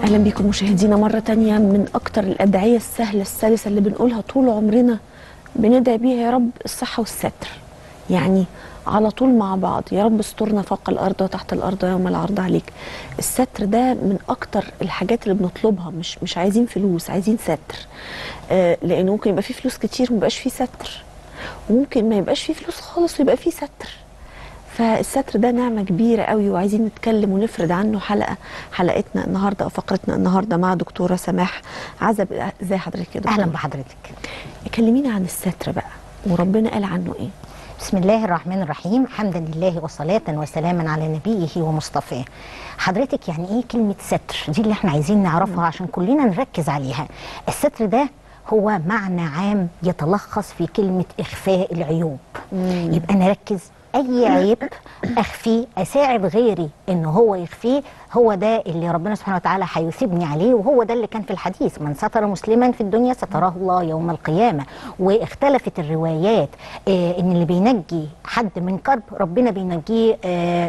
أهلا بكم مشاهدينا مرة تانية. من أكتر الأدعية السهلة السلسة اللي بنقولها طول عمرنا، بندعي بيها يا رب الصحة والستر، يعني على طول مع بعض. يا رب استرنا فوق الأرض وتحت الأرض يوم العرض عليك. الستر ده من أكتر الحاجات اللي بنطلبها، مش عايزين فلوس، عايزين ستر. لأنه ممكن يبقى فيه فلوس كتير وميبقاش فيه ستر، وممكن ما يبقاش فيه فلوس خالص ويبقى فيه ستر. فالستر ده نعمة كبيرة قوي، وعايزين نتكلم ونفرد عنه حلقتنا النهارده او فقرتنا النهارده مع دكتورة سماح عزب. ازي حضرتك يا دكتورة؟ اهلا بحضرتك. كلمينا عن الستر بقى، وربنا قال عنه ايه؟ بسم الله الرحمن الرحيم، حمدا لله وصلاة وسلاما على نبيه ومصطفاه. حضرتك يعني ايه كلمة ستر؟ دي اللي احنا عايزين نعرفها عشان كلنا نركز عليها. الستر ده هو معنى عام يتلخص في كلمة إخفاء العيوب. يبقى نركز، أي عيب أخفيه، أساعد غيري إن هو يخفيه، هو ده اللي ربنا سبحانه وتعالى هيثيبني عليه، وهو ده اللي كان في الحديث: من ستر مسلما في الدنيا ستره الله يوم القيامة. واختلفت الروايات إن اللي بينجي حد من كرب ربنا بينجيه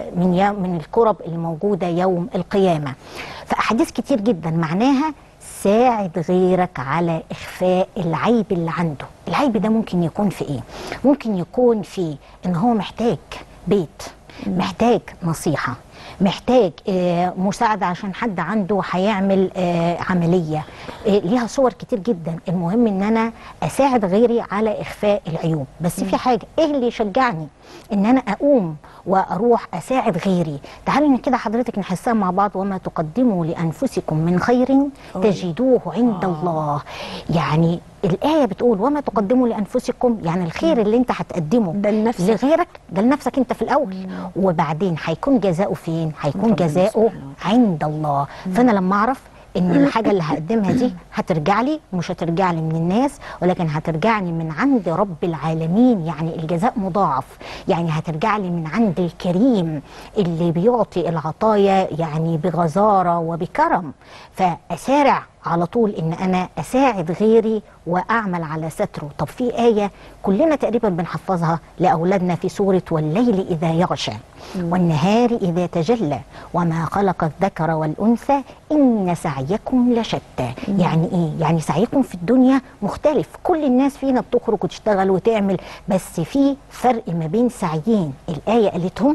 من الكرب اللي موجودة يوم القيامة. فأحاديث كتير جدا معناها ساعد غيرك على إخفاء العيب اللي عنده. العيب ده ممكن يكون في إيه؟ ممكن يكون في إن هو محتاج بيت، محتاج نصيحة، محتاج مساعدة عشان حد عنده هيعمل عملية. ليها صور كتير جدا. المهم إن أنا أساعد غيري على إخفاء العيوب. بس في حاجة، إيه اللي يشجعني إن أنا أقوم وأروح أساعد غيري؟ تعالوا كده حضرتك نحسها مع بعض: وما تقدموا لأنفسكم من خير تجدوه عند الله. يعني الآية بتقول وما تقدموا لأنفسكم، يعني الخير اللي انت هتقدمه ده لنفسك، لغيرك ده لنفسك انت في الأول، وبعدين هيكون جزاؤه فين؟ هيكون جزاؤه عند الله. فأنا لما أعرف ان الحاجه اللي هقدمها دي هترجع لي، مش هترجع لي من الناس، ولكن هترجع لي من عند رب العالمين، يعني الجزاء مضاعف، يعني هترجع لي من عند الكريم اللي بيعطي العطايا يعني بغزاره وبكرم. فاسارع على طول ان انا اساعد غيري واعمل على ستره. طب في ايه كلنا تقريبا بنحفظها لاولادنا في سوره والليل اذا يغشى والنهار اذا تجلى وما خلق الذكر والانثى ان سعيكم لشتى. يعني ايه؟ يعني سعيكم في الدنيا مختلف، كل الناس فينا بتخرج وتشتغل وتعمل، بس في فرق ما بين سعيين. الايه قالتهم: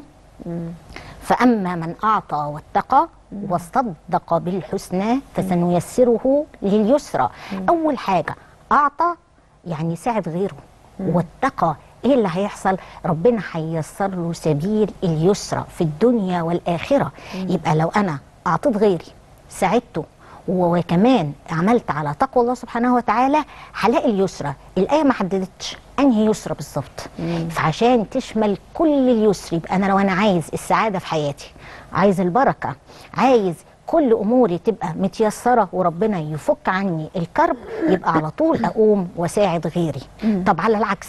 فاما من اعطى واتقى وصدق بالحسنى فسنيسره لليسرى. اول حاجه اعطى يعني ساعد غيره، واتقى ايه اللي هيحصل؟ ربنا هييسر له سبيل اليسرى في الدنيا والاخره. يبقى لو انا اعطيت غيري، ساعدته، وكمان عملت على تقوى الله سبحانه وتعالى، هلاقي اليسرى. الآية ما حددتش أنهي يسرى بالظبط، فعشان تشمل كل اليسر. يبقى أنا لو أنا عايز السعادة في حياتي، عايز البركة، عايز كل أموري تبقى متيسرة وربنا يفك عني الكرب، يبقى على طول أقوم وساعد غيري. طب على العكس: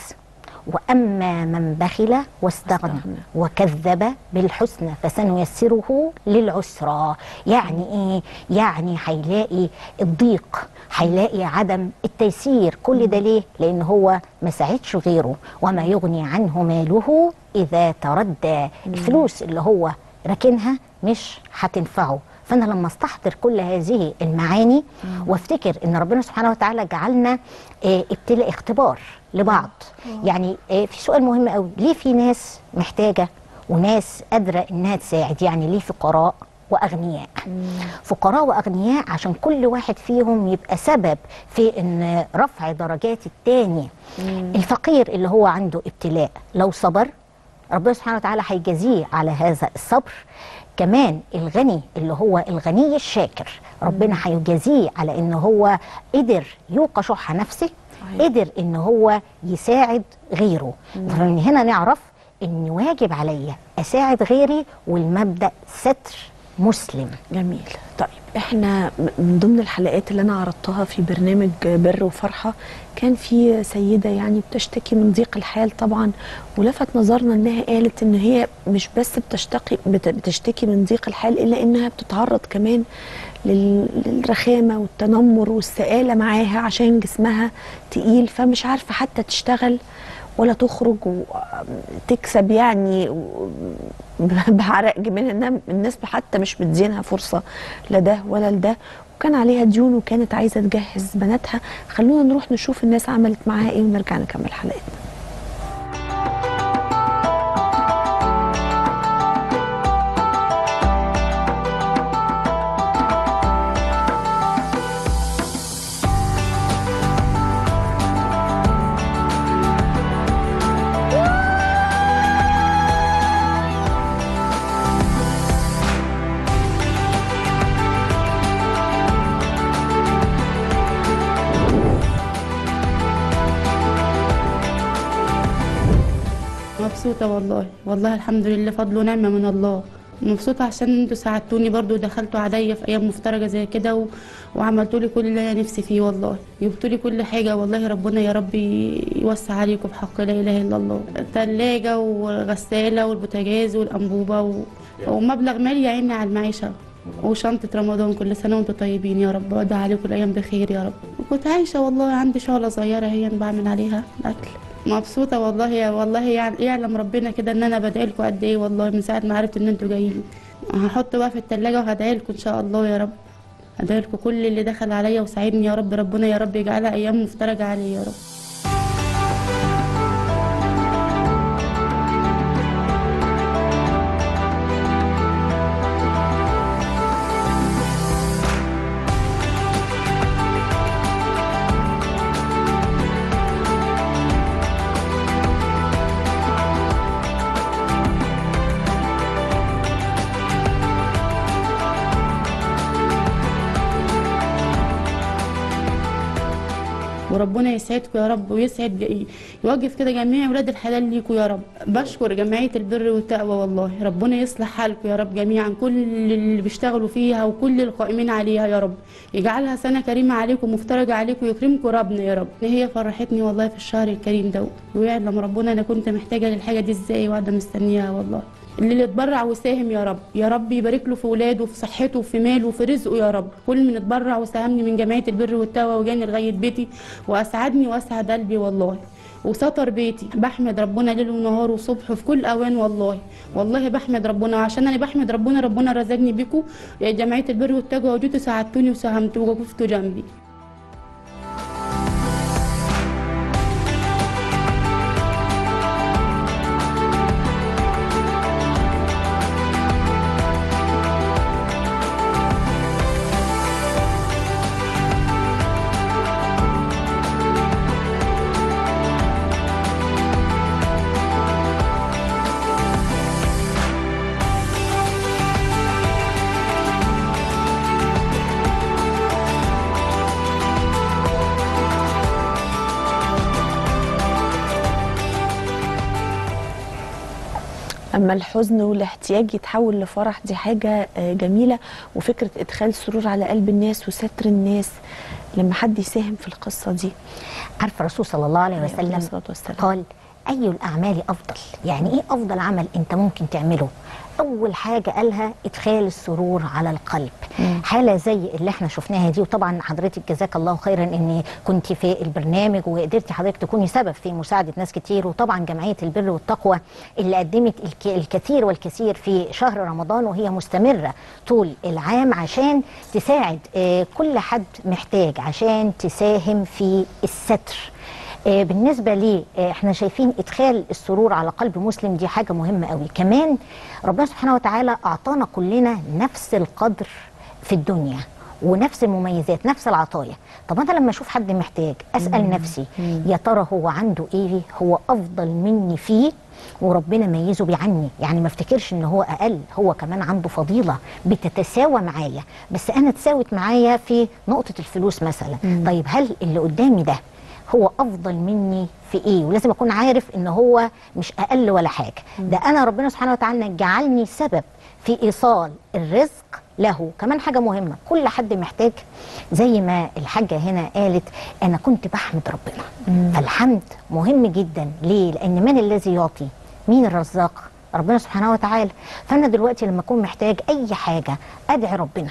وأما من بخل واستغنى وكذب بالحسنى فسنيسره للعسرى. يعني إيه؟ يعني هيلاقي الضيق، هيلاقي عدم التيسير. كل ده ليه؟ لأن هو ما ساعدش غيره. وما يغني عنه ماله إذا تردى. الفلوس اللي هو راكنها مش هتنفعه. فأنا لما استحضر كل هذه المعاني وافتكر إن ربنا سبحانه وتعالى جعلنا ابتلاء، اختبار لبعض. يعني في سؤال مهم قوي: ليه في ناس محتاجة وناس قادرة إنها تساعد؟ يعني ليه فقراء وأغنياء؟ فقراء وأغنياء عشان كل واحد فيهم يبقى سبب في إن رفع درجات التاني. الفقير اللي هو عنده ابتلاء لو صبر، ربنا سبحانه وتعالى هيجازيه على هذا الصبر. كمان الغني اللي هو الغني الشاكر، ربنا هيجازيه على ان هو قدر يوقى شح نفسه، قدر ان هو يساعد غيره. فمن هنا نعرف ان واجب عليا اساعد غيري، والمبدأ ستر مسلم. جميل. طيب احنا من ضمن الحلقات اللي انا عرضتها في برنامج بر وفرحة، كان في سيدة يعني بتشتكي من ضيق الحال طبعا، ولفت نظرنا انها قالت ان هي مش بس بتشتكي من ضيق الحال، الا انها بتتعرض كمان للرخامة والتنمر والسآلة معاها عشان جسمها تقيل، فمش عارفة حتى تشتغل ولا تخرج وتكسب يعني بعرق جبينها. الناس حتى مش مدينها فرصه لا ده ولا لده، وكان عليها ديون وكانت عايزه تجهز بناتها. خلونا نروح نشوف الناس عملت معاها ايه ونرجع نكمل حلقتنا. مبسوطة والله الحمد لله، فضل ونعمة من الله. مبسوطة عشان انتوا ساعدتوني برضو ودخلتوا عليا في ايام مفترجة زي كده وعملتوا لي كل اللي انا نفسي فيه والله، جبتوا لي كل حاجة والله. ربنا يا رب يوسع عليكم بحق لا اله الا الله. ثلاجة وغسالة والبوتاجاز والانبوبة ومبلغ مالي يعيني على المعيشة وشنطة رمضان. كل سنة وانتوا طيبين يا رب، وأدعي عليكم الأيام بخير يا رب. وكنت عايشة والله، عندي شغلة صغيرة هي بعمل عليها الأكل. مبسوطة والله يعلم ربنا كده ان انا بدعي لكم قد ايه والله من ساعة ما عرفت ان انتوا جايين. هحط بقى في التلاجة وهدعي لكم ان شاء الله يا رب. هدعي لكم كل اللي دخل عليا وساعدني يا رب. ربنا يا رب يجعلها ايام مفترجة عليا يا رب. وربنا يسعدكم يا رب ويسعد يوقف كده جميع ولاد الحلال ليكم يا رب. بشكر جمعية البر والتقوى والله. ربنا يصلح حالكم يا رب جميعا، كل اللي بيشتغلوا فيها وكل القائمين عليها يا رب. يجعلها سنة كريمة عليكم مفترجة عليكم ويكرمكم ربنا يا رب. هي فرحتني والله في الشهر الكريم ده، ويعلم ربنا انا كنت محتاجة للحاجة دي ازاي وقاعدة مستنياها والله. اللي يتبرع ويساهم يا رب، يا رب يبارك له في ولاده وفي صحته وفي ماله وفي رزقه يا رب. كل من اتبرع وساهمني من جمعيه البر والتقوى وجاني لغايه بيتي واسعدني واسعد قلبي والله، وستر بيتي. بحمد ربنا ليل ونهار وصبح في كل اوان والله بحمد ربنا. عشان انا بحمد ربنا رزقني بيكم يا جمعيه البر والتقوى، وجيتوا ساعدتوني وساهمتوا ووقفتوا جنبي. اما الحزن والاحتياج يتحول لفرح دي حاجه جميله، وفكره ادخال سرور على قلب الناس وستر الناس لما حد يساهم في القصه دي. عارفه الرسول صلى الله عليه وسلم قال اي الاعمال افضل؟ يعني ايه افضل عمل انت ممكن تعمله؟ اول حاجه قالها ادخال السرور على القلب. حاله زي اللي احنا شفناها دي، وطبعا حضرتك جزاك الله خيرا ان كنت في البرنامج وقدرتي حضرتك تكوني سبب في مساعده ناس كتير، وطبعا جمعيه البر والتقوى اللي قدمت الكثير والكثير في شهر رمضان، وهي مستمره طول العام عشان تساعد كل حد محتاج، عشان تساهم في الستر. بالنسبه لي احنا شايفين ادخال السرور على قلب مسلم دي حاجه مهمه قوي. كمان ربنا سبحانه وتعالى اعطانا كلنا نفس القدر في الدنيا ونفس المميزات، نفس العطايا. طب انا لما اشوف حد محتاج اسال نفسي يا ترى هو عنده ايه هو افضل مني فيه وربنا ميزه بيه عني؟ يعني ما افتكرش ان هو اقل، هو كمان عنده فضيله بتتساوى معايا، بس انا تساوت معايا في نقطه الفلوس مثلا. طيب هل اللي قدامي ده هو افضل مني في ايه؟ ولازم اكون عارف ان هو مش اقل ولا حاجه، ده انا ربنا سبحانه وتعالى جعلني سبب في ايصال الرزق له. كمان حاجه مهمه، كل حد محتاج زي ما الحاجه هنا قالت انا كنت بحمد ربنا. فالحمد مهم جدا. ليه؟ لان من الذي يعطي؟ مين الرزاق؟ ربنا سبحانه وتعالى. فانا دلوقتي لما اكون محتاج اي حاجه ادعي ربنا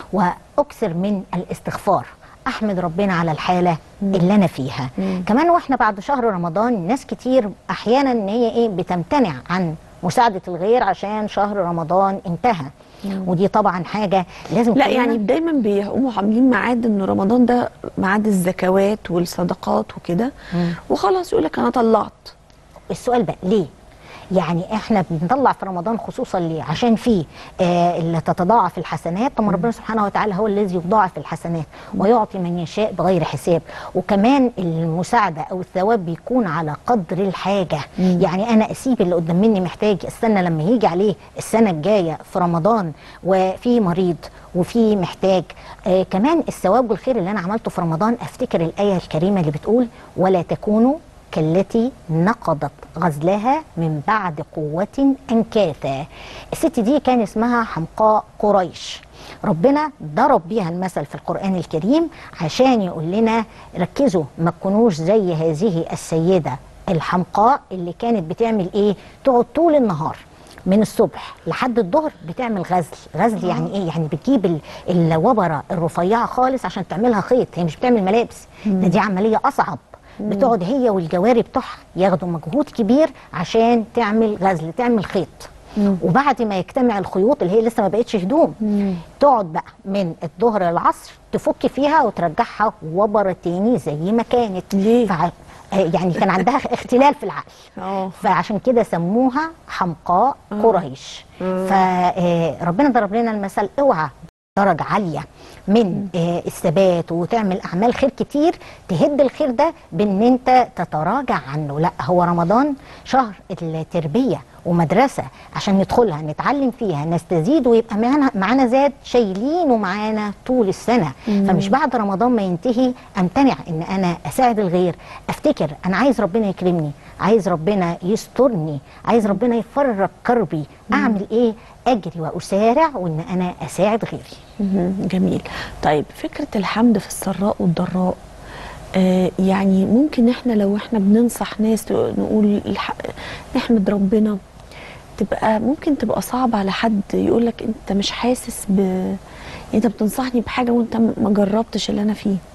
واكثر من الاستغفار، احمد ربنا على الحاله اللي انا فيها. كمان واحنا بعد شهر رمضان ناس كتير احيانا ان هي بتمتنع عن مساعده الغير عشان شهر رمضان انتهى. ودي طبعا حاجه لازم لا كلنا- يعني دايما بيقوموا عاملين ميعاد ان رمضان ده ميعاد الزكوات والصدقات وكده، وخلاص يقول لك انا طلعت. السؤال بقى ليه؟ يعني احنا بنطلع في رمضان خصوصا ليه؟ عشان فيه اللي تتضاعف الحسنات. طب ربنا سبحانه وتعالى هو الذي يضاعف الحسنات ويعطي من يشاء بغير حساب، وكمان المساعده او الثواب بيكون على قدر الحاجه. يعني انا اسيب اللي قدام مني محتاج، استنى لما يجي عليه السنه الجايه في رمضان وفي مريض وفي محتاج. كمان الثواب والخير اللي انا عملته في رمضان، افتكر الايه الكريمه اللي بتقول ولا تكونوا كالتي نقضت غزلها من بعد قوة أنكاثا. الست دي كان اسمها حمقاء قريش. ربنا ضرب بيها المثل في القرآن الكريم عشان يقول لنا ركزوا ما تكونوش زي هذه السيدة الحمقاء اللي كانت بتعمل ايه؟ تقعد طول النهار من الصبح لحد الظهر بتعمل غزل. غزل يعني ايه؟ يعني بتجيب الوبرة الرفيعة خالص عشان تعملها خيط. هي مش بتعمل ملابس، ده دي عملية أصعب. بتقعد هي والجواري بتوعها ياخدوا مجهود كبير عشان تعمل غزل، تعمل خيط. وبعد ما يجتمع الخيوط اللي هي لسه ما بقتش هدوم، تقعد بقى من الظهر للعصر تفك فيها وترجعها وبرة تاني زي ما كانت. ليه؟ يعني كان عندها اختلال في العقل. فعشان كده سموها حمقاء قريش. فربنا ضرب لنا المثل، اوعى درجة عالية من الثبات وتعمل أعمال خير كتير تهد الخير ده بأن أنت تتراجع عنه. لا، هو رمضان شهر التربية ومدرسة عشان ندخلها نتعلم فيها نستزيد ويبقى معانا زاد شايلين ومعانا طول السنة. فمش بعد رمضان ما ينتهي أمتنع أن أنا أساعد الغير. أفتكر أنا عايز ربنا يكرمني، عايز ربنا يسترني، عايز ربنا يفرج كربي. أعمل إيه؟ أجري وأسارع وأن أنا أساعد غيري. جميل. طيب فكرة الحمد في السراء والضراء، يعني ممكن احنا لو احنا بننصح ناس نقول نحمد ربنا، ممكن تبقى صعب على حد يقول لك انت مش حاسس انت بتنصحني بحاجة وانت ما جربتش اللي انا فيه.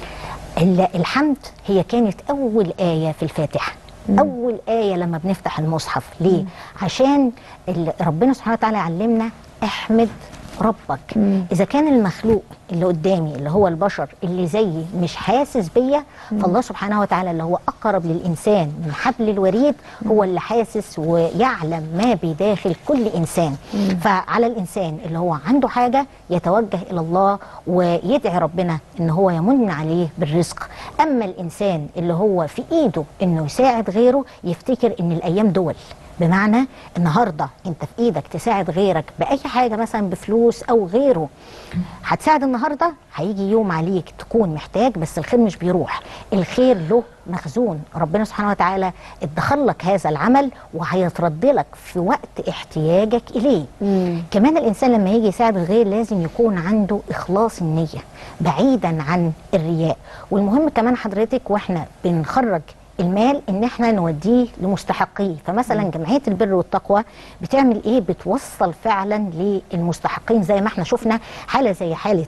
الحمد هي كانت أول آية في الفاتحة. أول آية لما بنفتح المصحف. ليه؟ عشان ربنا سبحانه وتعالى علمنا احمد ربك. إذا كان المخلوق اللي قدامي اللي هو البشر اللي زيي مش حاسس بيا، فالله سبحانه وتعالى اللي هو أقرب للإنسان من حبل الوريد هو اللي حاسس ويعلم ما بداخل كل إنسان. فعلى الإنسان اللي هو عنده حاجة يتوجه إلى الله ويدعي ربنا إن هو يمن عليه بالرزق. أما الإنسان اللي هو في إيده إنه يساعد غيره يفتكر إن الأيام دول، بمعنى النهارده انت في ايدك تساعد غيرك باي حاجه مثلا بفلوس او غيره. هتساعد النهارده، هيجي يوم عليك تكون محتاج بس الخير مش بيروح، الخير له مخزون. ربنا سبحانه وتعالى ادخر لك هذا العمل وهيترد لك في وقت احتياجك اليه. كمان الانسان لما يجي يساعد الغير لازم يكون عنده اخلاص النيه بعيدا عن الرياء. والمهم كمان حضرتك واحنا بنخرج المال ان احنا نوديه لمستحقيه. فمثلا جمعيه البر والتقوى بتعمل ايه؟ بتوصل فعلا للمستحقين. زي ما احنا شفنا حاله زي حاله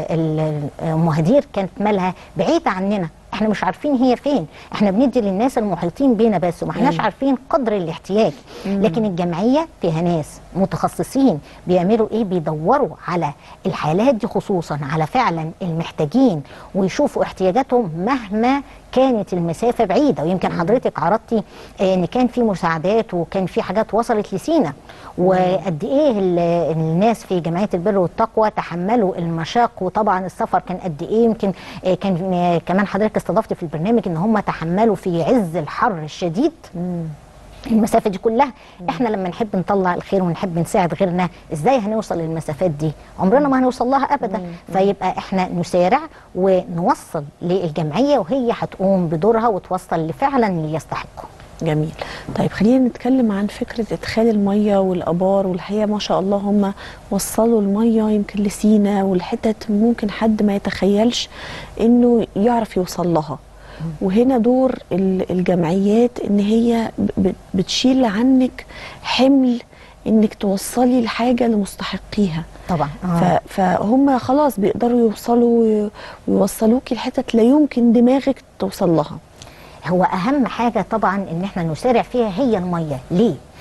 ام هدير، كانت مالها بعيده عننا، احنا مش عارفين هي فين، احنا بندي للناس المحيطين بينا بس وما احناش عارفين قدر الاحتياج. لكن الجمعيه فيها ناس متخصصين بيعملوا ايه؟ بيدوروا على الحالات دي خصوصا على فعلا المحتاجين ويشوفوا احتياجاتهم مهما كانت المسافه بعيده. ويمكن حضرتك عرضتي ان كان في مساعدات وكان في حاجات وصلت لسينا، وقد ايه الناس في جمعيه البر والتقوى تحملوا المشاق. وطبعا السفر كان قد ايه، يمكن كان كمان حضرتك استضفت في البرنامج ان هم تحملوا في عز الحر الشديد المسافه دي كلها. احنا لما نحب نطلع الخير ونحب نساعد غيرنا، ازاي هنوصل للمسافات دي؟ عمرنا ما هنوصل لها ابدا. فيبقى احنا نسارع ونوصل للجمعيه وهي هتقوم بدورها وتوصل لفعلا اللي يستحقه. جميل. طيب خلينا نتكلم عن فكرة إدخال المية والآبار. والحقيقة ما شاء الله هم وصلوا المية يمكن لسينا والحتت ممكن حد ما يتخيلش إنه يعرف يوصل لها. وهنا دور الجمعيات إن هي بتشيل عنك حمل إنك توصلي الحاجة لمستحقيها. طبعا فهم خلاص بيقدروا يوصلوا ويوصلوكي لحتت لا يمكن دماغك توصل لها. هو اهم حاجه طبعا ان احنا نسارع فيها هي الميه. ليه؟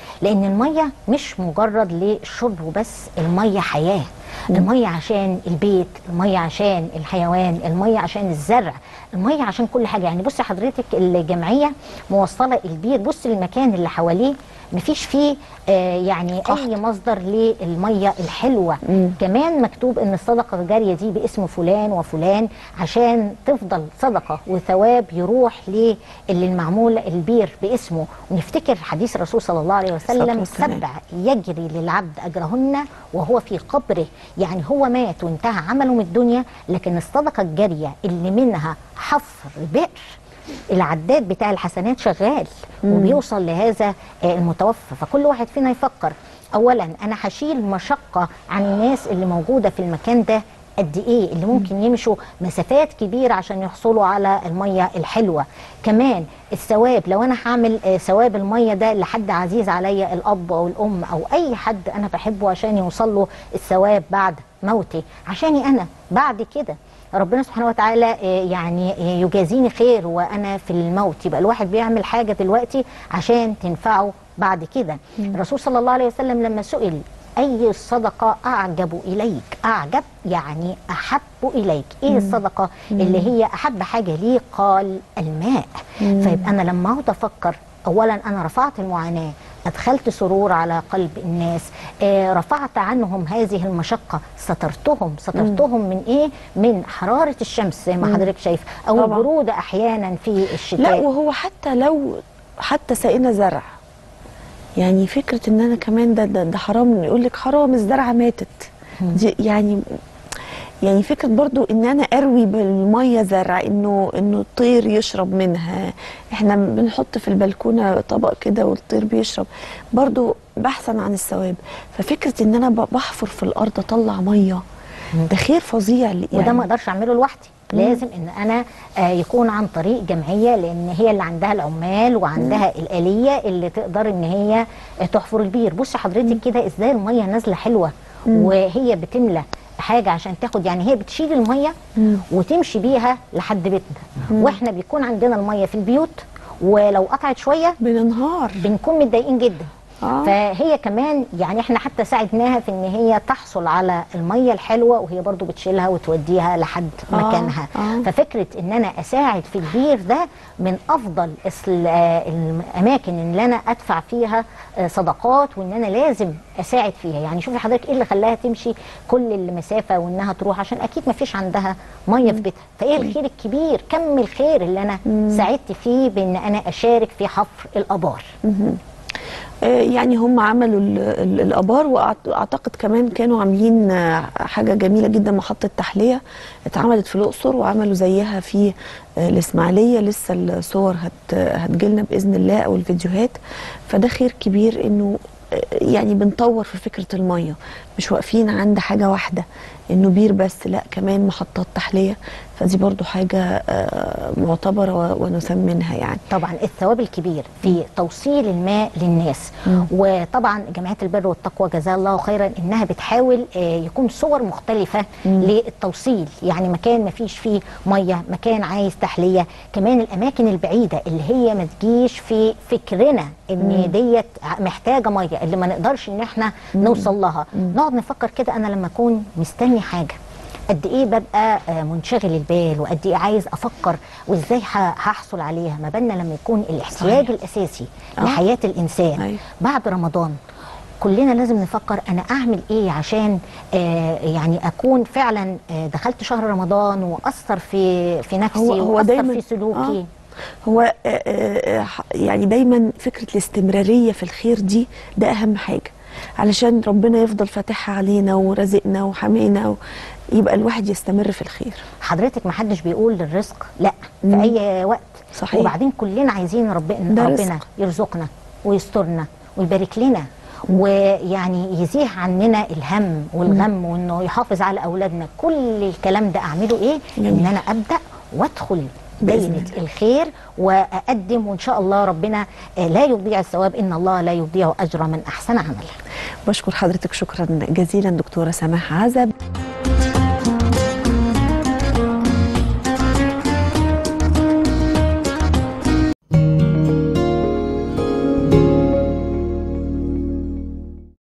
لان الميه مش مجرد للشرب وبس، الميه حياه. الميه عشان البيت، الميه عشان الحيوان، الميه عشان الزرع، الميه عشان كل حاجه. يعني بصي حضرتك الجمعيه موصله البير، بصي المكان اللي حواليه مفيش فيه يعني اي مصدر للميه الحلوه. كمان مكتوب ان الصدقه الجاريه دي باسم فلان وفلان، عشان تفضل صدقه وثواب يروح للي المعمول البير باسمه. ونفتكر حديث الرسول صلى الله عليه وسلم 7 يجري للعبد اجرهن وهو في قبره. يعني هو مات وانتهى عمله من الدنيا، لكن الصدقه الجاريه اللي منها حفر بئر، العداد بتاع الحسنات شغال وبيوصل لهذا المتوفى. فكل واحد فينا يفكر اولا انا هشيل مشقه عن الناس اللي موجوده في المكان ده قد ايه، اللي ممكن يمشوا مسافات كبيره عشان يحصلوا على الميه الحلوه. كمان الثواب، لو انا هعمل ثواب الميه ده لحد عزيز عليا، الاب او الام او اي حد انا بحبه، عشان يوصل له الثواب بعد موتي، عشاني انا بعد كده ربنا سبحانه وتعالى يعني يجازيني خير وانا في الموت. يبقى الواحد بيعمل حاجه دلوقتي عشان تنفعه بعد كده. الرسول صلى الله عليه وسلم لما سئل اي الصدقه اعجب اليك، اعجب يعني احب اليك، ايه الصدقه اللي هي احب حاجه ليه؟ قال الماء. فيبقى انا لما اقعد افكر، اولا انا رفعت المعاناه، أدخلت سرور على قلب الناس، رفعت عنهم هذه المشقة، سترتهم من إيه؟ من حرارة الشمس زي ما حضرتك شايف، أو طبعا البرودة أحيانا في الشتاء. لا، وهو حتى سقينا زرع، يعني فكرة إن أنا كمان ده حرام، يقول لك حرام الزرعة ماتت دي، يعني فكرة برضو ان انا اروي بالمية زرع، انه الطير يشرب منها. احنا بنحط في البلكونة طبق كده والطير بيشرب، برضو بحثا عن الثواب. ففكرة ان انا بحفر في الارض اطلع مية، ده خير فظيع يعني. وده ما اقدرش اعمله لوحدي، لازم ان انا يكون عن طريق جمعيه، لان هي اللي عندها العمال وعندها الاليه اللي تقدر ان هي تحفر البير. بصي حضرتك كده ازاي الميه نازله حلوه، وهي بتملى حاجه عشان تاخد، يعني هي بتشيل الميه وتمشي بيها لحد بيتنا. واحنا بيكون عندنا الميه في البيوت، ولو قطعت شويه بننهار، بنكون متضايقين جدا. فهي كمان يعني احنا حتى ساعدناها في ان هي تحصل على الميه الحلوه، وهي برضو بتشيلها وتوديها لحد مكانها. ففكره ان انا اساعد في البير ده من افضل الاماكن اللي انا ادفع فيها صدقات، وان انا لازم اساعد فيها. يعني شوفي حضرتك ايه اللي خلاها تمشي كل المسافه وانها تروح، عشان اكيد ما فيش عندها ميه في بيتها. فايه الخير الكبير، كم الخير اللي انا ساعدت فيه بان انا اشارك في حفر الابار. يعني هم عملوا الابار، واعتقد كمان كانوا عاملين حاجه جميله جدا، محطه تحليه اتعملت في الاقصر، وعملوا زيها في الاسماعيليه. لسه الصور هتجيلنا باذن الله او الفيديوهات. فده خير كبير، انه يعني بنطور في فكره الميه، مش واقفين عند حاجه واحده انه بير بس، لا كمان محطات تحليه. فدي برضو حاجه معتبره ونثمنها يعني. طبعا الثواب الكبير في توصيل الماء للناس. وطبعا جمعيه البر والتقوى جزاها الله خيرا انها بتحاول يكون صور مختلفه للتوصيل. يعني مكان ما فيش فيه ميه، مكان عايز تحليه، كمان الاماكن البعيده اللي هي ما تجيش في فكرنا ان ديت محتاجه ميه، اللي ما نقدرش ان احنا نوصل لها. نقعد نفكر كده، انا لما اكون مستني حاجه قد ايه ببقى منشغل البال، وقد ايه عايز افكر وازاي هحصل عليها. ما بالنا لما يكون الاحتياج الاساسي لحياه الانسان. بعد رمضان كلنا لازم نفكر انا اعمل ايه عشان يعني اكون فعلا دخلت شهر رمضان واثر في نفسي واثر في سلوكي. هو يعني دايما فكره الاستمراريه في الخير دي، ده اهم حاجه، علشان ربنا يفضل فاتحها علينا ورزقنا وحمينا، يبقى الواحد يستمر في الخير. حضرتك ما حدش بيقول للرزق لا في اي وقت. صحيح. وبعدين كلنا عايزين ربنا يرزقنا ويسترنا ويبارك لنا، ويعني يزيح عننا الهم والغم، وانه يحافظ على اولادنا. كل الكلام ده اعمله ايه؟ ان انا ابدا وادخل دايرة الخير واقدم، وان شاء الله ربنا لا يضيع الثواب، ان الله لا يضيع اجر من احسن عملا. بشكر حضرتك شكرا جزيلا دكتوره سماح عزب.